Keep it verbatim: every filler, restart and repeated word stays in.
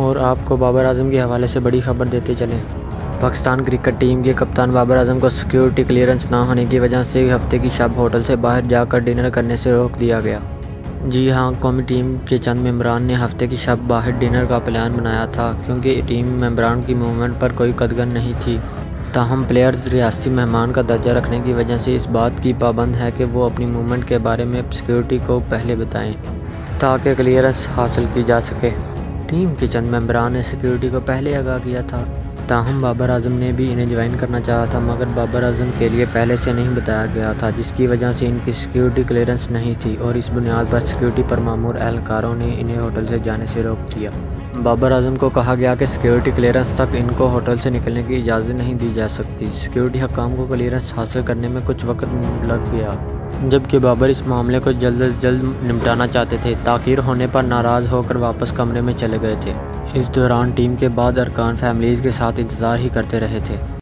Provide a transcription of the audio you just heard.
और आपको बाबर आजम के हवाले से बड़ी खबर देते चलें। पाकिस्तान क्रिकेट टीम के कप्तान बाबर आजम को सिक्योरिटी क्लियरेंस ना होने की वजह से हफ्ते की शब होटल से बाहर जाकर डिनर करने से रोक दिया गया। जी हाँ, कौमी टीम के चंद मेंबरान ने हफ्ते की शब बाहर डिनर का प्लान बनाया था, क्योंकि टीम मेंबरान की मूवमेंट पर कोई कदगन नहीं थी। ताहम प्लेयर्स रियासती मेहमान का दर्जा रखने की वजह से इस बात की पाबंद है कि वो अपनी मूवमेंट के बारे में सिक्योरिटी को पहले बताएं, ताकि क्लियरेंस हासिल की जा सके। टीम के चंद मेंबरान ने सिक्योरिटी को पहले आगाह किया था। ताहम बाबर आजम ने भी इन्हें ज्वाइन करना चाहा था, मगर बाबर आजम के लिए पहले से नहीं बताया गया था, जिसकी वजह से इनकी सिक्योरिटी क्लियरेंस नहीं थी और इस बुनियाद पर सिक्योरिटी पर मामूर एहलकारों ने इन्हें होटल से जाने से रोक दिया। बाबर आजम को कहा गया कि सिक्योरिटी क्लियरेंस तक इनको होटल से निकलने की इजाज़त नहीं दी जा सकती। सिक्योरिटी हकाम को क्लियरेंस हासिल करने में कुछ वक्त लग गया, जबकि बाबर इस मामले को जल्द अज जल्द निपटाना चाहते थे। ताख़ीर होने पर नाराज़ होकर वापस कमरे में चले गए थे। इस दौरान टीम के बाद अरकान फैमिलीज़ के साथ इंतज़ार ही करते रहे थे।